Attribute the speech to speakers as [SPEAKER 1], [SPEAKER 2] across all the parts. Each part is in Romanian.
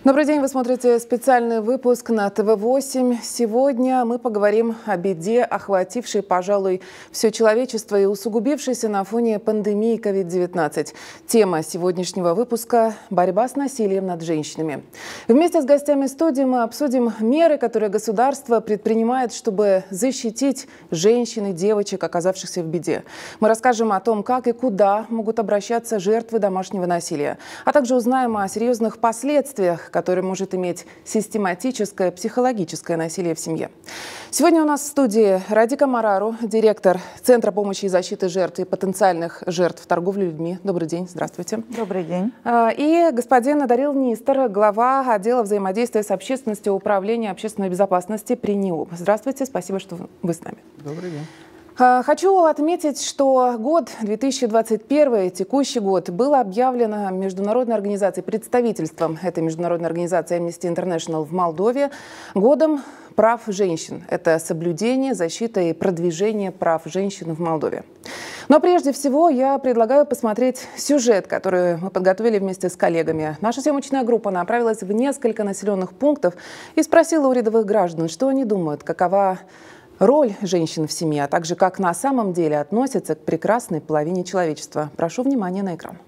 [SPEAKER 1] Добрый день, вы смотрите специальный выпуск на ТВ-8. Сегодня мы поговорим о беде, охватившей, пожалуй, все человечество и усугубившейся на фоне пандемии COVID-19. Тема сегодняшнего выпуска – борьба с насилием над женщинами. Вместе с гостями студии мы обсудим меры, которые государство предпринимает, чтобы защитить женщин и девочек, оказавшихся в беде. Мы расскажем о том, как и куда могут обращаться жертвы домашнего насилия, а также узнаем о серьезных последствиях, который может иметь систематическое психологическое насилие в семье. Сегодня у нас в студии Радика Марару, директор Центра помощи и защиты жертв и потенциальных жертв торговли людьми. Добрый день, здравствуйте.
[SPEAKER 2] Добрый день.
[SPEAKER 1] И господин Адарил Нистер, глава отдела взаимодействия с общественностью Управления общественной безопасности при НИОБ. Здравствуйте, спасибо, что вы с нами.
[SPEAKER 3] Добрый день.
[SPEAKER 1] Хочу отметить, что год 2021, текущий год, был объявлен международной организацией, представительством этой международной организации Amnesty International в Молдове годом прав женщин. Это соблюдение, защита и продвижение прав женщин в Молдове. Но прежде всего я предлагаю посмотреть сюжет, который мы подготовили вместе с коллегами. Наша съемочная группа направилась в несколько населенных пунктов и спросила у рядовых граждан, что они думают, какова роль женщин в семье, а также как на самом деле относятся к прекрасной половине человечества. Прошу внимания на экран.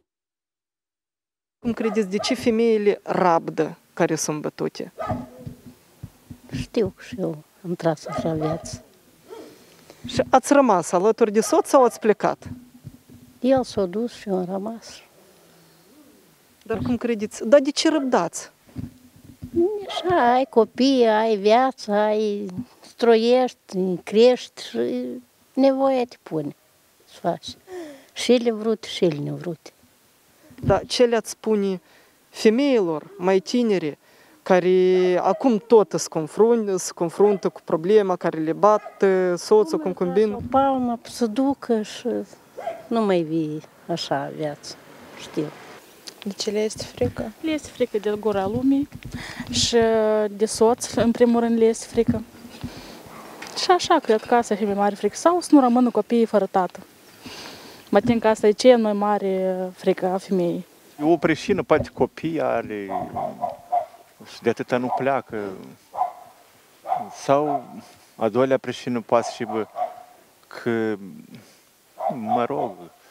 [SPEAKER 3] Cum credeți de ce femeile rabdă care sunt bătute?
[SPEAKER 4] Știu și eu, am tras așa viață.
[SPEAKER 3] Și ați rămas alături de soț sau ați plecat?
[SPEAKER 4] El s-a dus și eu am rămas.
[SPEAKER 3] Dar cum credeți? Dar de ce răbdați?
[SPEAKER 4] Așa, ai copii, ai viață, ai stroiești, crești și nevoia te pune să faci. Și ele vrute, și ele nevrute.
[SPEAKER 3] Da, ce le-ați spune femeilor mai tinere care acum tot se confruntă cu problema, care le bat soțul, concubin?
[SPEAKER 4] O palmă să ducă și nu mai vii așa viață, știu.
[SPEAKER 5] De ce le este frică?
[SPEAKER 6] Le este frică de gura lumii și de soț, în primul rând, le este frică. Și așa, cred că asta e mai mare frică. Sau să nu rămână copiii fără tată. Mă tem că asta e cea mai mare frică a femeii.
[SPEAKER 7] O pricină, poate copii ale și de atâta nu pleacă. Sau a doilea pricină poate și că, mă rog,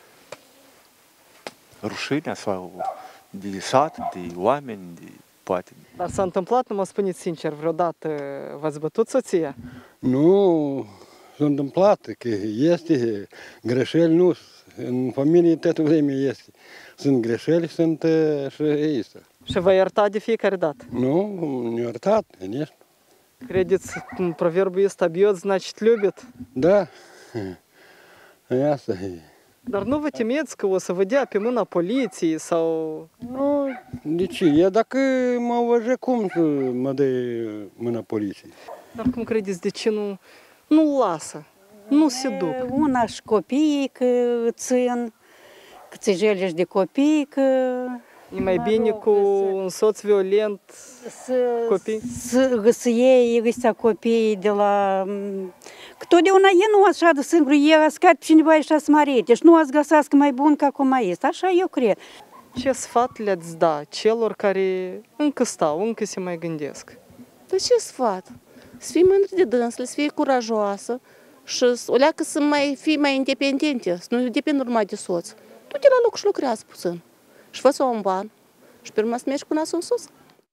[SPEAKER 7] rușinea sau de sat, de oameni, de poate.
[SPEAKER 3] Dar s-a întâmplat, nu mă spuneți sincer, vreodată v-ați bătut soția?
[SPEAKER 8] Nu, s-a întâmplat că este greșeli, nu, în familie toată vremea este. Sunt greșeli, sunt și există.
[SPEAKER 3] Și vă ierta de fiecare dată?
[SPEAKER 8] Nu, ne iertat, конечно.
[SPEAKER 3] Credeți, proverbul ăsta biot, значит любит?
[SPEAKER 8] Da, asta e.
[SPEAKER 3] Dar nu vă temeți că o să vă dea pe mâna poliției sau...
[SPEAKER 8] Nu, de ce? Eu dacă mă văd, cum să mă dă mâna poliției?
[SPEAKER 3] Dar cum credeți, de ce nu lasă? Nu se duc?
[SPEAKER 2] Una și copiii că țin, că ți jelești de copii, că...
[SPEAKER 3] E mai bine cu un soț violent copii?
[SPEAKER 2] Să iei ăstea copiii de la... Că totdeauna ei nu așa de singur, ei ascat pe cineva așa să mărete și nu ați găsească mai bun ca cum mai este. Așa eu cred.
[SPEAKER 3] Ce sfat le-ați da celor care încă stau, încă se mai gândesc?
[SPEAKER 5] Da ce sfat? Să fii mândră de dânsele, să fii curajoasă și o leacă să fii mai independente, să nu dependi numai de soț. Du-te la loc și lucrează puțin. Și fă-ți un ban. Și pe urmă să mergi cu nasul în sus.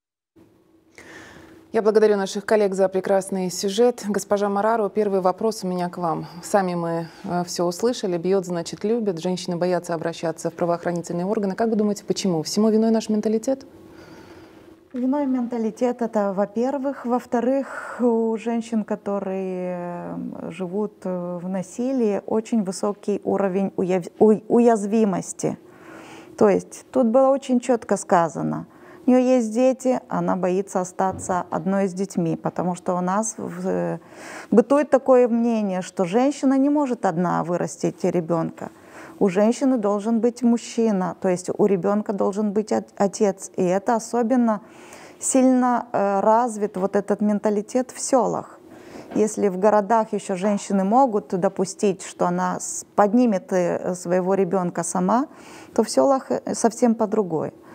[SPEAKER 1] Я благодарю наших коллег за прекрасный сюжет. Госпожа Марару, первый вопрос у меня к вам. Сами мы все услышали. Бьет, значит, любит. Женщины боятся обращаться в правоохранительные органы. Как вы думаете, почему? Всему виной наш менталитет?
[SPEAKER 9] Виной менталитет это, во-первых. Во-вторых, у женщин, которые живут в насилии, очень высокий уровень уязвимости. То есть тут было очень четко сказано. У нее есть дети, она боится остаться одной с детьми, потому что у нас бытует такое мнение, что женщина не может одна вырастить ребенка. У женщины должен быть мужчина, то есть у ребенка должен быть отец. И это особенно сильно развит вот этот менталитет в селах. Если в городах еще женщины могут допустить, что она поднимет своего ребенка сама, то в селах совсем по-другому.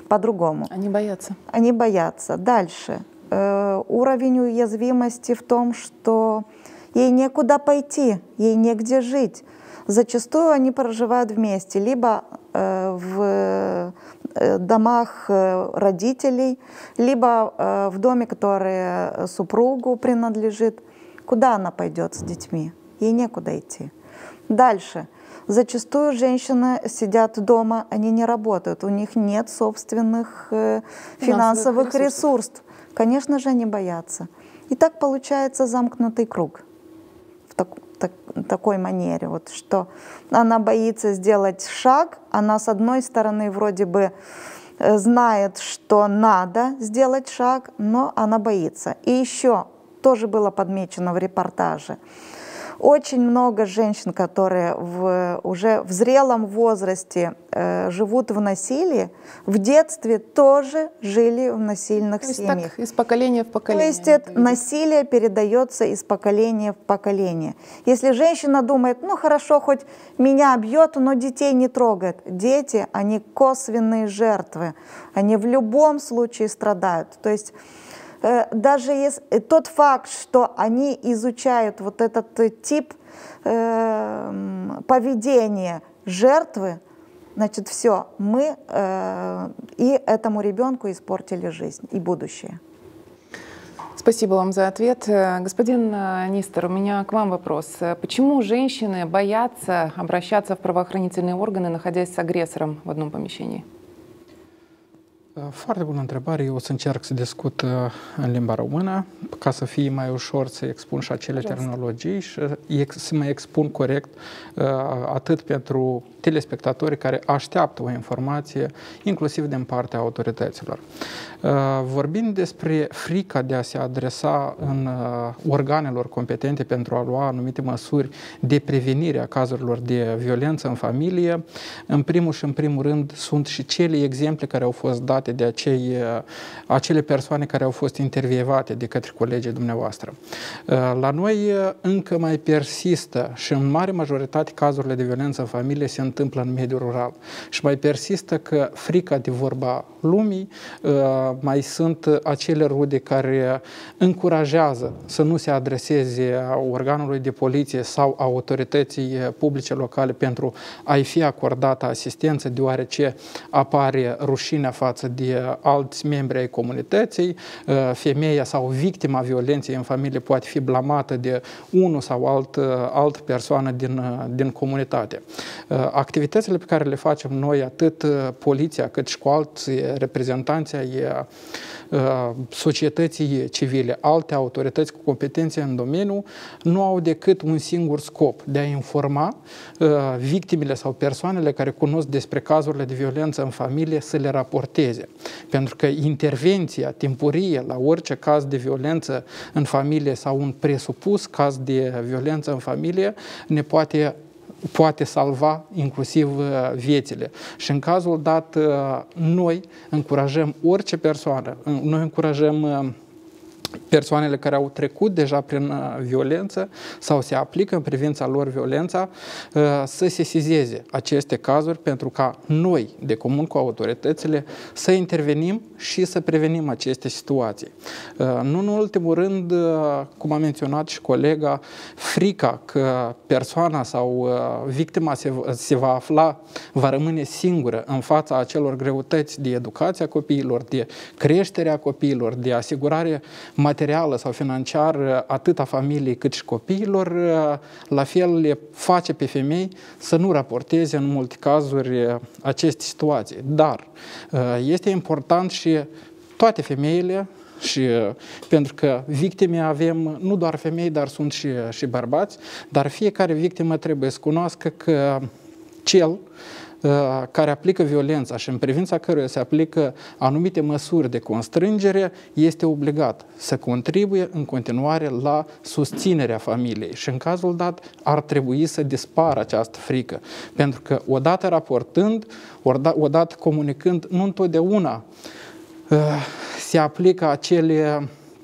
[SPEAKER 9] по-другому.
[SPEAKER 1] Они боятся.
[SPEAKER 9] Они боятся. Дальше. Уровень уязвимости в том, что ей некуда пойти, ей негде жить. Зачастую они проживают вместе, либо в домах родителей, либо в доме, который супругу принадлежит. Куда она пойдет с детьми? Ей некуда идти. Дальше. Зачастую женщины сидят дома, они не работают, у них нет собственных финансовых ресурсов. Конечно же, они боятся. И так получается замкнутый круг в такой манере, вот, что она боится сделать шаг, она с одной стороны вроде бы знает, что надо сделать шаг, но она боится. И еще тоже было подмечено в репортаже. Очень много женщин, которые уже в зрелом возрасте живут в насилии, в детстве тоже жили в насильных семьях.
[SPEAKER 1] Так, из поколения в поколение.
[SPEAKER 9] То есть это насилие передается из поколения в поколение. Если женщина думает, ну хорошо, хоть меня бьет, но детей не трогает. Дети, они косвенные жертвы, они в любом случае страдают. То есть даже если тот факт, что они изучают вот этот тип поведения жертвы, значит, все, мы и этому ребенку испортили жизнь и будущее.
[SPEAKER 1] Спасибо вам за ответ. Господин Нистер, у меня к вам вопрос. Почему женщины боятся обращаться в правоохранительные органы, находясь с агрессором в одном помещении?
[SPEAKER 10] Foarte bună întrebare. Eu o să încerc să discut în limba română ca să fie mai ușor să expun și acele terminologii și să mă expun corect atât pentru telespectatorii care așteaptă o informație, inclusiv din partea autorităților. Vorbind despre frica de a se adresa în organelor competente pentru a lua anumite măsuri de prevenire a cazurilor de violență în familie, în primul și în primul rând sunt și cele exemple care au fost date de acele persoane care au fost intervievate de către colegii dumneavoastră. La noi încă mai persistă și în mare majoritate cazurile de violență în familie se întâmplă în mediul rural și mai persistă că frica de vorba lumii, mai sunt acele rude care încurajează să nu se adreseze organului de poliție sau autorității publice locale pentru a-i fi acordată asistență, deoarece apare rușinea față de alți membri ai comunității, femeia sau victima violenței în familie poate fi blamată de unul sau altă persoană din comunitate. Activitățile pe care le facem noi, atât poliția cât și cu alți reprezentanți ai societății civile, alte autorități cu competențe în domeniu, nu au decât un singur scop, de a informa victimele sau persoanele care cunosc despre cazurile de violență în familie să le raporteze. Pentru că intervenția timpurie la orice caz de violență în familie sau un presupus caz de violență în familie ne poate salva inclusiv viețile. Și în cazul dat, noi încurajăm orice persoană, noi încurajăm persoanele care au trecut deja prin violență sau se aplică în privința lor violența să sesizeze aceste cazuri pentru ca noi, de comun cu autoritățile, să intervenim și să prevenim aceste situații. Nu în ultimul rând, cum a menționat și colega, frica că persoana sau victima se va rămâne singură în fața acelor greutăți de educație a copiilor, de creștere a copiilor, de asigurare materială sau financiară atât a familiei cât și copiilor, la fel le face pe femei să nu raporteze în multe cazuri aceste situații. Dar este important și toate femeile, și pentru că victime avem nu doar femei, dar sunt și bărbați, dar fiecare victimă trebuie să cunoască că cel care aplică violența și în privința căruia se aplică anumite măsuri de constrângere, este obligat să contribuie în continuare la susținerea familiei. Și în cazul dat ar trebui să dispară această frică. Pentru că odată raportând, odată comunicând, nu întotdeauna se aplică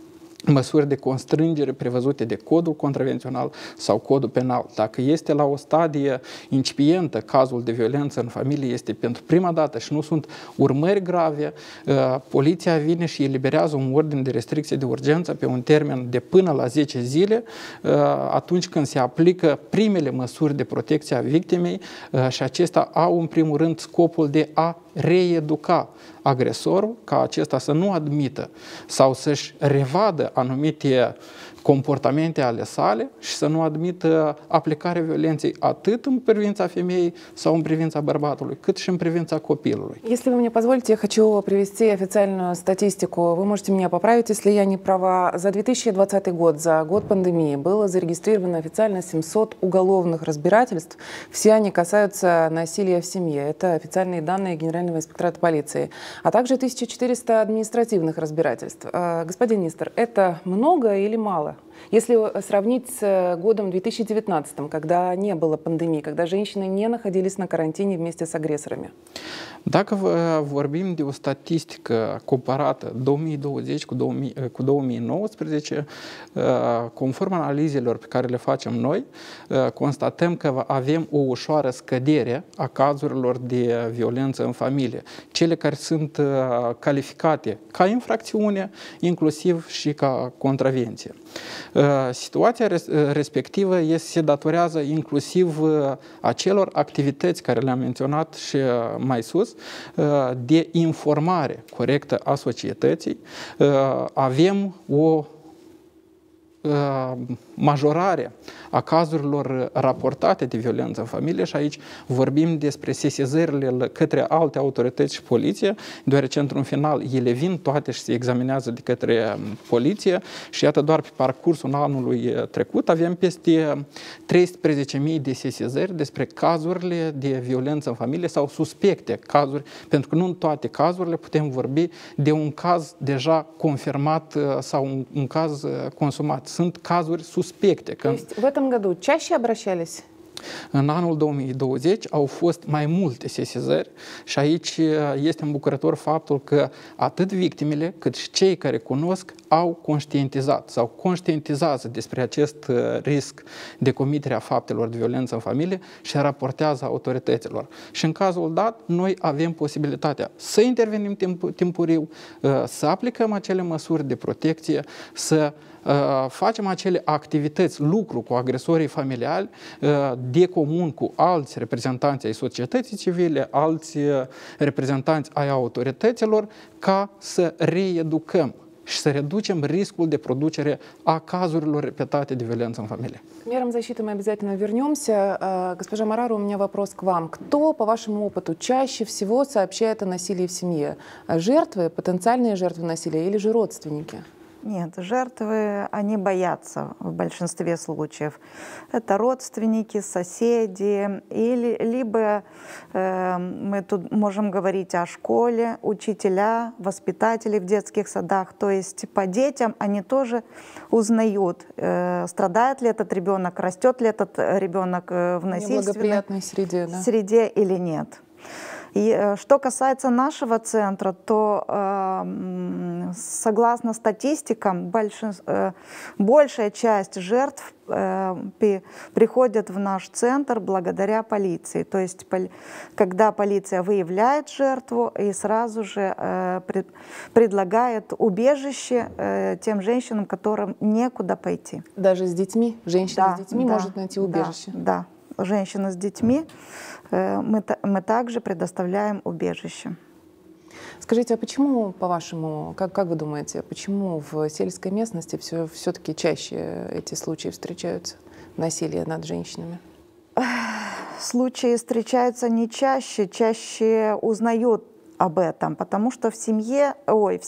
[SPEAKER 10] măsuri de constrângere prevăzute de codul contravențional sau codul penal. Dacă este la o stadie incipientă cazul de violență în familie, este pentru prima dată și nu sunt urmări grave, poliția vine și eliberează un ordin de restricție de urgență pe un termen de până la 10 zile, atunci când se aplică primele măsuri de protecție a victimei și acestea au în primul rând scopul de a reeduca agresorul, ca acesta să nu admită sau să-și revadă anumite comportamente ale sale și să nu admită aplicarea violenței atât în privința femeii sau în privința bărbatului, cât și în privința copilului.
[SPEAKER 1] Если вы мне позволите, я хочу привести официальную статистику. Вы можете меня поправить, если я не права. За 2020 год, за год пандемии, было зарегистрировано официально 700 уголовных разбирательств. Все они касаются насилия в семье. Это официальные данные Генерального инспектората полиции. А также 1400 административных разбирательств. Господин министр, это много или мало? Если сравнить с годом 2019, когда не было пандемии, когда женщины не находились на карантине вместе с агрессорами?
[SPEAKER 10] Dacă vorbim de o statistică comparată 2020 cu 2019, conform analizelor pe care le facem noi, constatăm că avem o ușoară scădere a cazurilor de violență în familie. Cele care sunt calificate ca infracțiune, inclusiv și ca contravenție. Situația respectivă se datorează inclusiv acelor activități care le-am menționat și mai sus, de informare corectă a societății. Avem o majorare a cazurilor raportate de violență în familie și aici vorbim despre sesizările către alte autorități și poliție, deoarece într-un final ele vin toate și se examinează de către poliție și iată doar pe parcursul anului trecut avem peste 13.000 de sesizări despre cazurile de violență în familie sau suspecte cazuri, pentru că nu în toate cazurile putem vorbi de un caz deja confirmat sau un caz consumat. Sunt cazuri suspecte.
[SPEAKER 1] То есть в этом году чаще обращались?
[SPEAKER 10] În anul 2020 au fost mai multe sesizări și aici este îmbucurător faptul că atât victimele cât și cei care cunosc au conștientizat sau conștientizează despre acest risc de comitere a faptelor de violență în familie și raportează autorităților. Și în cazul dat, noi avem posibilitatea să intervenim timpuriu, să aplicăm acele măsuri de protecție, să facem acele activități, lucru cu agresorii familiali, de comun cu alți reprezentanți ai societății civile, alți reprezentanți ai autorităților, ca să reeducăm și să reducem riscul de producere a cazurilor repetate de violență în familie.
[SPEAKER 1] К мерам защиты мы обязательно вернемся. Госпожа Марару, у меня вопрос к вам. Кто, по вашему опыту, чаще всего сообщает о насилии в семье? Жертвы, потенциальные жертвы насилия или же родственники?
[SPEAKER 9] Нет, жертвы, они боятся в большинстве случаев. Это родственники, соседи, или, либо мы тут можем говорить о школе, учителя, воспитатели в детских садах. То есть по детям они тоже узнают, страдает ли этот ребенок, растет ли этот ребенок в насильственной среде или нет. И что касается нашего центра, то согласно статистикам, большая часть жертв приходят в наш центр благодаря полиции. То есть, когда полиция выявляет жертву и сразу же предлагает убежище тем женщинам, которым некуда пойти.
[SPEAKER 1] Даже с детьми? Женщина с детьми может найти убежище?
[SPEAKER 9] Да, женщина с детьми. Мы также предоставляем убежище.
[SPEAKER 1] Скажите, а почему, по-вашему, как вы думаете, почему в сельской местности все-таки чаще эти случаи встречаются, насилие над женщинами?
[SPEAKER 9] Случаи встречаются не чаще, чаще узнают об этом, потому что в селе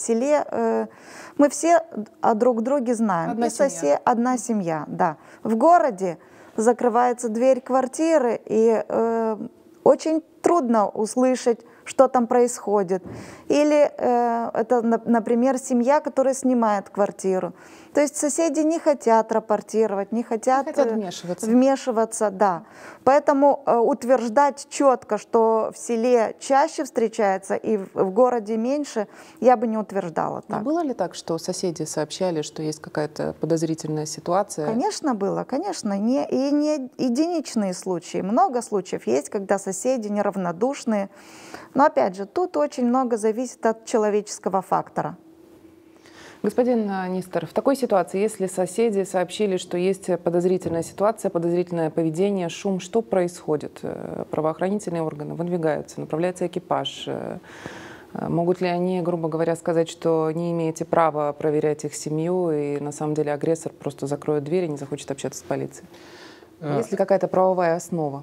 [SPEAKER 9] мы все о друг друге знаем. Одна семья, да. В городе закрывается дверь квартиры, и очень трудно услышать, что там происходит. Или это, например, семья, которая снимает квартиру. То есть соседи не хотят рапортировать, не хотят вмешиваться, да. Поэтому утверждать четко, что в селе чаще встречается и в городе меньше, я бы не утверждала так.
[SPEAKER 1] Но было ли так, что соседи сообщали, что есть какая-то подозрительная ситуация?
[SPEAKER 9] Конечно, было, конечно. И не единичные случаи. Много случаев есть, когда соседи неравнодушные. Но опять же, тут очень много зависит от человеческого фактора.
[SPEAKER 1] Господин Нистер, в такой ситуации, если соседи сообщили, что есть подозрительная ситуация, подозрительное поведение, шум, что происходит? Правоохранительные органы выдвигаются, направляется экипаж. Могут ли они, грубо говоря, сказать, что не имеете права проверять их семью, и на самом деле агрессор просто закроет дверь и не захочет общаться с полицией? Есть ли какая-то правовая основа?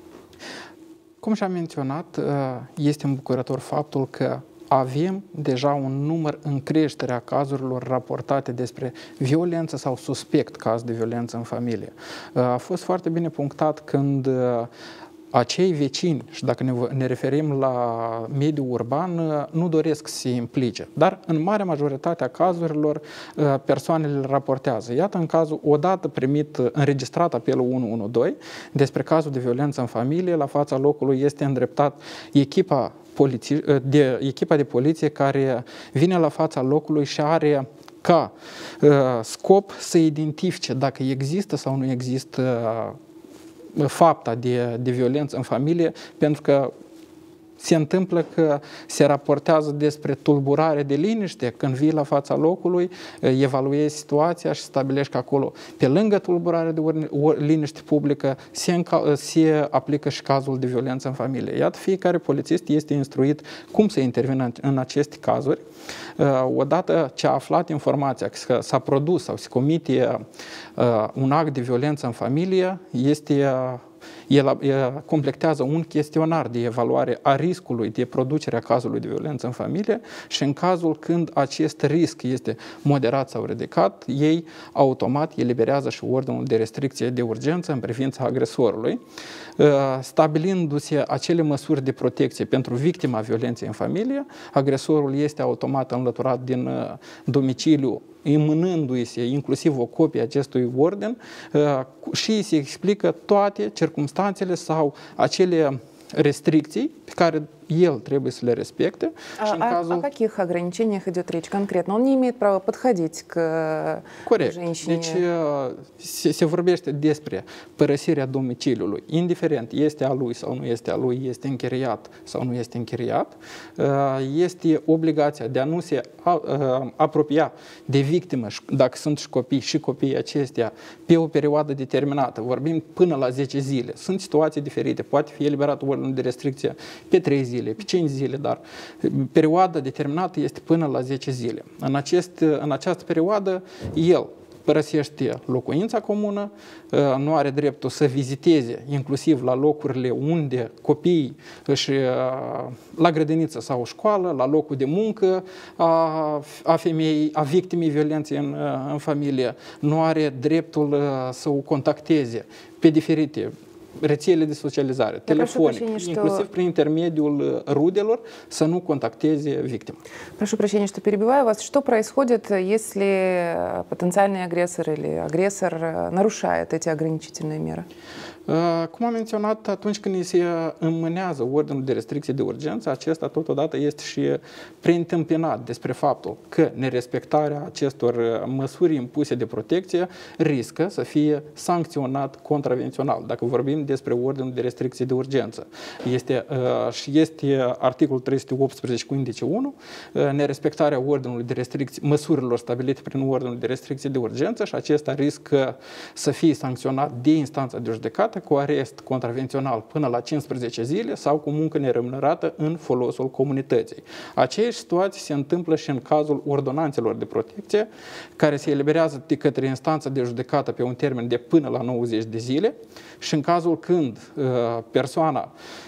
[SPEAKER 10] Cum și-am menționat, este îmbucurător faptul că avem deja un număr în creștere a cazurilor raportate despre violență sau suspect caz de violență în familie. A fost foarte bine punctat când acei vecini, și dacă ne referim la mediul urban, nu doresc să se implice. Dar în marea majoritate a cazurilor persoanele le raportează. Iată, în cazul odată primit, înregistrat apelul 112 despre cazul de violență în familie, la fața locului este îndreptat echipa de poliție care vine la fața locului și are ca scop să identifice dacă există sau nu există fapta de violență în familie, pentru că se întâmplă că se raportează despre tulburare de liniște când vii la fața locului, evaluezi situația și stabilești că acolo, pe lângă tulburare de liniște publică, se aplică și cazul de violență în familie. Iată, fiecare polițist este instruit cum să intervină în aceste cazuri. Odată ce a aflat informația că s-a produs sau se comite un act de violență în familie, el completează un chestionar de evaluare a riscului de producerea cazului de violență în familie și în cazul când acest risc este moderat sau ridicat, ei automat eliberează și ordinul de restricție de urgență în privința agresorului, stabilindu-se acele măsuri de protecție pentru victima violenței în familie. Agresorul este automat înlăturat din domiciliu, imânându-i inclusiv o copie acestui ordin și se explică toate circumstanțele sau acele restricții pe care el trebuie să le respecte.
[SPEAKER 1] О каких ограничениях идет речь конкретно? Он не имеет права подходить к женщине.
[SPEAKER 10] Deci se vorbește despre părăsirea domiciliului, indiferent este a lui sau nu este a lui, este închiriat sau nu este închiriat. Este obligația de a nu se apropia de victimă, dacă sunt și copii, și copiii acestea, pe o perioadă determinată. Vorbim până la 10 zile. Sunt situații diferite. Poate fi eliberat ordinul de restricție pe 3 zile, pe 5 zile, dar perioada determinată este până la 10 zile. În această perioadă, el părăsește locuința comună, nu are dreptul să viziteze inclusiv la locurile unde copiii la grădiniță sau școală, la locul de muncă a femeii, a victimei violenței în familie, nu are dreptul să o contacteze pe diferite rețele de socializare, telefonic, inclusiв при интермедиul руделor, să nu contacteze victima.
[SPEAKER 1] Прошу прощения, что перебиваю вас. Что происходит, если потенциальный агрессор или агрессор нарушает эти ограничительные меры?
[SPEAKER 10] Cum am menționat, atunci când se înmânează ordinul de restricție de urgență, acesta totodată este și preîntâmpinat despre faptul că nerespectarea acestor măsuri impuse de protecție riscă să fie sancționat contravențional, dacă vorbim despre ordinul de restricție de urgență. Este articolul 318 cu indice 1, nerespectarea ordinului de restricție, măsurilor stabilite prin ordinul de restricție de urgență și acesta riscă să fie sancționat de instanța de judecată cu arest contravențional până la 15 zile sau cu muncă neremunerată în folosul comunității. Aceeași situație se întâmplă și în cazul ordonanțelor de protecție, care se eliberează de către instanța de judecată pe un termen de până la 90 de zile și în cazul când persoana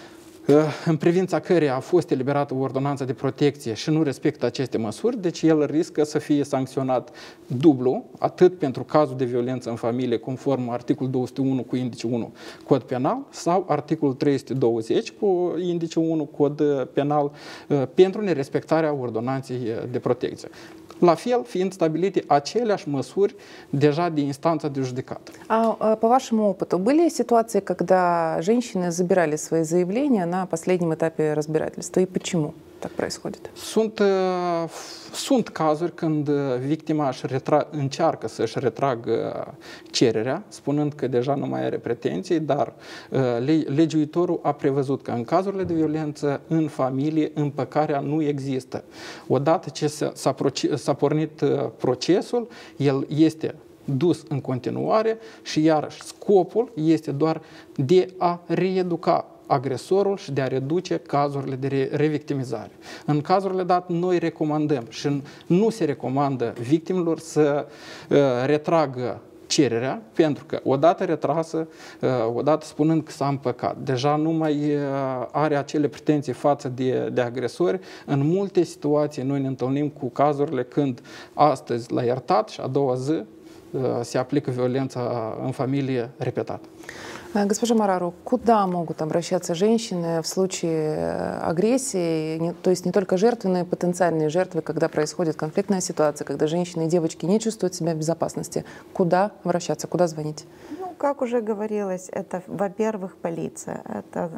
[SPEAKER 10] în privința căreia a fost eliberată o ordonanță de protecție și nu respectă aceste măsuri, deci el riscă să fie sancționat dublu, atât pentru cazul de violență în familie, conform articolul 201 cu indice 1 cod penal, sau articolul 320 cu indice 1 cod penal, pentru nerespectarea ordonanței de protecție. La fel, fiind стабилите aceleași măsuri deja de инстанция de judecată.
[SPEAKER 1] А по вашему опыту, были ситуации, когда женщины забирали свои заявления на последнем этапе разбирательства? И почему так происходит?
[SPEAKER 10] Sunt cazuri când victima încearcă să-și retragă cererea, spunând că deja nu mai are pretenții, dar legiuitorul a prevăzut că în cazurile de violență în familie împăcarea nu există. Odată ce s-a pornit procesul, el este dus în continuare și iarăși scopul este doar de a reeduca agresorul și de a reduce cazurile de revictimizare. În cazurile date, noi recomandăm și nu se recomandă victimilor să retragă cererea, pentru că odată retrasă, odată spunând că s-a împăcat, deja nu mai are acele pretenții față de agresori. În multe situații noi ne întâlnim cu cazurile când astăzi l-a iertat și a doua zi se aplică violența în familie repetat.
[SPEAKER 1] Госпожа Марару, куда могут обращаться женщины в случае агрессии, то есть не только жертвы, но и потенциальные жертвы, когда происходит конфликтная ситуация, когда женщины и девочки не чувствуют себя в безопасности? Куда обращаться, куда звонить?
[SPEAKER 9] Ну, как уже говорилось, это, во-первых, полиция. Это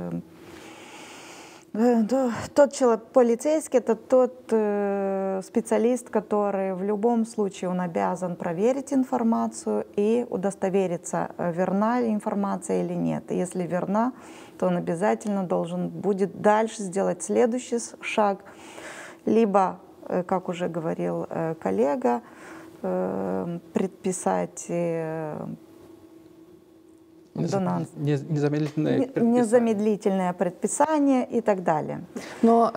[SPEAKER 9] тот человек, полицейский, это тот специалист, который в любом случае он обязан проверить информацию и удостовериться, верна ли информация или нет. И если верна, то он обязательно должен будет дальше сделать следующий шаг, либо, как уже говорил коллега, предписать незамедлительное предписание и так далее.
[SPEAKER 1] Но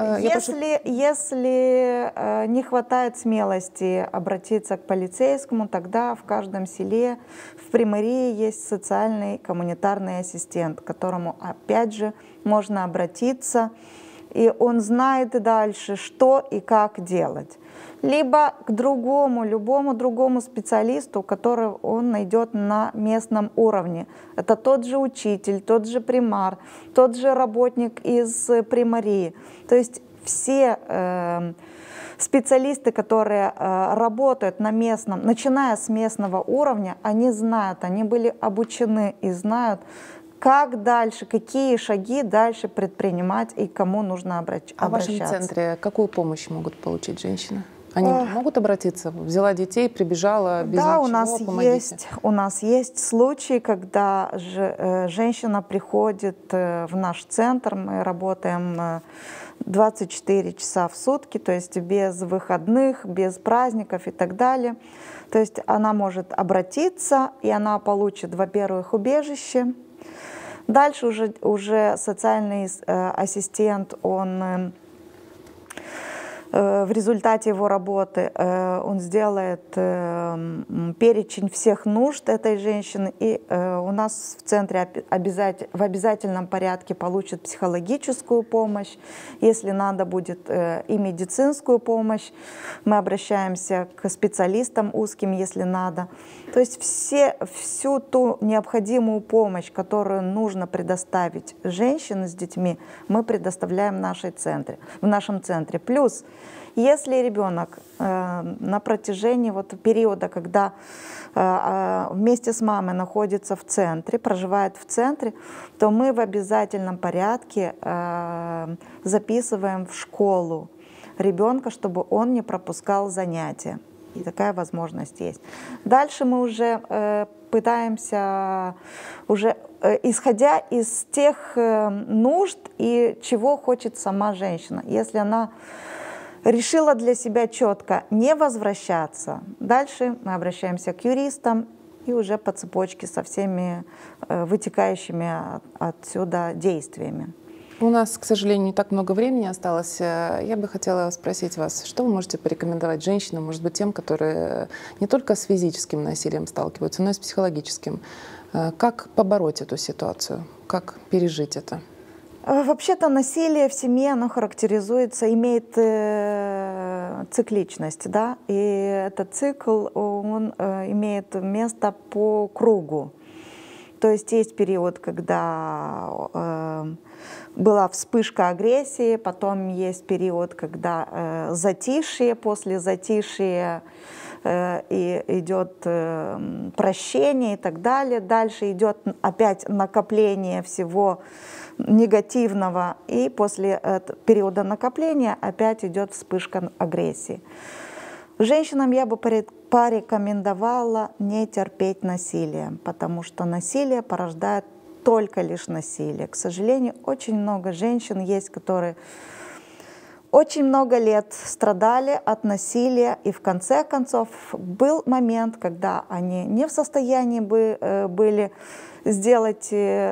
[SPEAKER 9] если не хватает смелости обратиться к полицейскому, тогда в каждом селе, в примарии есть социальный коммунитарный ассистент, к которому опять же можно обратиться, и он знает дальше, что и как делать. Либо к другому, любому другому специалисту, которого он найдет на местном уровне. Это тот же учитель, тот же примар, тот же работник из примарии. То есть все специалисты, которые работают на местном, начиная с местного уровня, они знают, они были обучены и знают, как дальше, какие шаги дальше предпринимать и к кому нужно обращаться.
[SPEAKER 1] А в вашем центре какую помощь могут получить женщины? Они могут обратиться? Взяла детей, прибежала без ничего, помогите.
[SPEAKER 9] У нас есть случаи, когда женщина приходит в наш центр, мы работаем 24 часа в сутки, то есть без выходных, без праздников и так далее. То есть она может обратиться, и она получит, во-первых, убежище. Дальше уже социальный ассистент, он в результате его работы он сделает перечень всех нужд этой женщины, и у нас в центре в обязательном порядке получит психологическую помощь. Если надо будет и медицинскую помощь, мы обращаемся к специалистам узким, если надо. То есть всю ту необходимую помощь, которую нужно предоставить женщине с детьми, мы предоставляем в нашем центре. Плюс, если ребенок на протяжении периода, когда вместе с мамой находится в центре, проживает в центре, то мы в обязательном порядке записываем в школу ребенка, чтобы он не пропускал занятия. И такая возможность есть. Дальше мы уже пытаемся, исходя из тех нужд и чего хочет сама женщина. Если она решила для себя четко не возвращаться, дальше мы обращаемся к юристам и уже по цепочке со всеми вытекающими отсюда действиями.
[SPEAKER 1] У нас, к сожалению, не так много времени осталось. Я бы хотела спросить вас, что вы можете порекомендовать женщинам, может быть, тем, которые не только с физическим насилием сталкиваются, но и с психологическим. Как побороть эту ситуацию? Как пережить это?
[SPEAKER 9] Вообще-то насилие в семье, оно характеризуется, имеет цикличность, да, и этот цикл, он имеет место по кругу. То есть период, когда была вспышка агрессии, потом есть период, когда затишье, после затишья и идет прощение и так далее. Дальше идет опять накопление всего негативного, и после периода накопления опять идет вспышка агрессии. Женщинам я бы порекомендовала не терпеть насилие, потому что насилие порождает только лишь насилие. К сожалению, очень много женщин есть, которые очень много лет страдали от насилия, и в конце концов был момент, когда они не в состоянии были сделать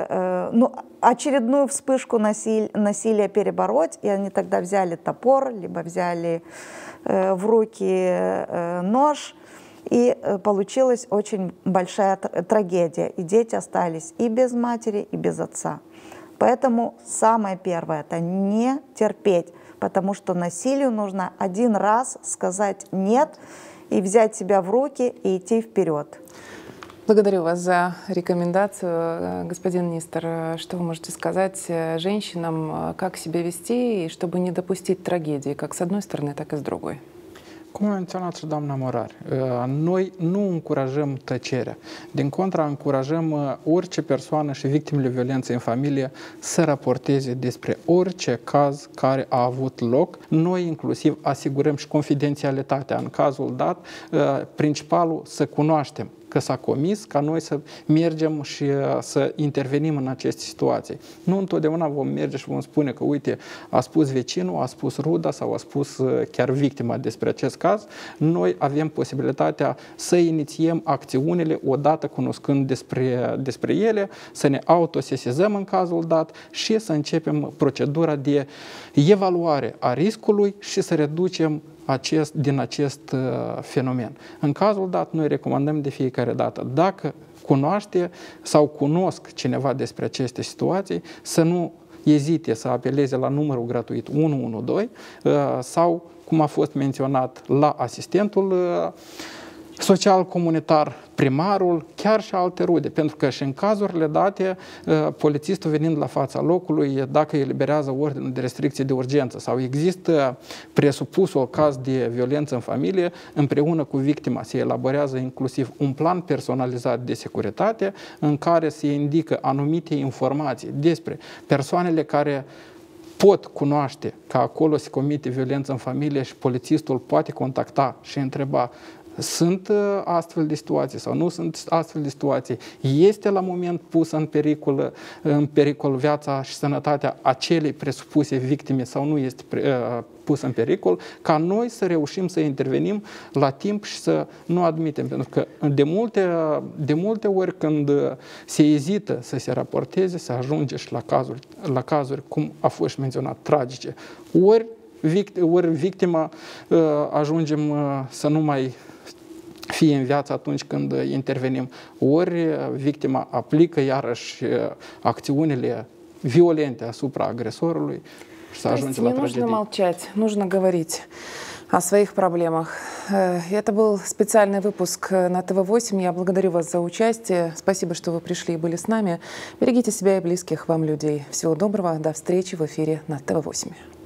[SPEAKER 9] очередную вспышку насилия перебороть, и они тогда взяли топор, либо взяли в руки нож, и получилась очень большая трагедия, и дети остались и без матери, и без отца. Поэтому самое первое – это не терпеть, потому что насилию нужно один раз сказать «нет» и взять себя в руки и идти вперед.
[SPEAKER 1] Благодарю вас за рекомендацию. Господин министр, что вы можете сказать женщинам, как себя вести, и чтобы не допустить трагедии, как с одной stороны, так и с другой?
[SPEAKER 10] Cum a menționat și doamna Morar, noi nu încurajăm tăcerea. Din contra, încurajăm orice persoană și victimele violenței în familie să raporteze despre orice caz care a avut loc. Noi inclusiv asigurăm și confidențialitatea în cazul dat, principalul să cunoaștem că s-a comis, ca noi să mergem și să intervenim în aceste situații. Nu întotdeauna vom merge și vom spune că, uite, a spus vecinul, a spus ruda sau a spus chiar victima despre acest caz. Noi avem posibilitatea să inițiem acțiunile odată cunoscând despre ele, să ne autosesizăm în cazul dat și să începem procedura de evaluare a riscului și să reducem din acest fenomen. În cazul dat, noi recomandăm de fiecare dată, dacă cunoaște sau cunosc cineva despre aceste situații, să nu ezite să apeleze la numărul gratuit 112 sau, cum a fost menționat, la asistentul social comunitar, primarul, chiar și alte rude, pentru că și în cazurile date, polițistul venind la fața locului, dacă eliberează ordinul de restricție de urgență sau există presupusul caz de violență în familie, împreună cu victima se elaborează inclusiv un plan personalizat de securitate în care se indică anumite informații despre persoanele care pot cunoaște că acolo se comite violență în familie și polițistul poate contacta și întreba: sunt astfel de situații sau nu sunt astfel de situații? Este la moment pusă în pericol viața și sănătatea acelei presupuse victime sau nu este pusă în pericol? Ca noi să reușim să intervenim la timp și să nu admitem. Pentru că de multe ori când se ezită să se raporteze, se ajunge și la cazuri, cum a fost menționat, tragice. Ori victima ajungem să nu mai fie în viață atunci când intervenim, ori victima aplică iarăși acțiunile violente asupra agresorului și să ajunge la tragedie.
[SPEAKER 1] Не нужно молчать, нужно говорить о своих проблемах. Это был специальный выпуск на ТВ8. Я благодарю вас за участие. Спасибо, что вы пришли и были с нами. Берегите себя и близких вам людей. Всего доброго. До встречи в эфире на ТВ8.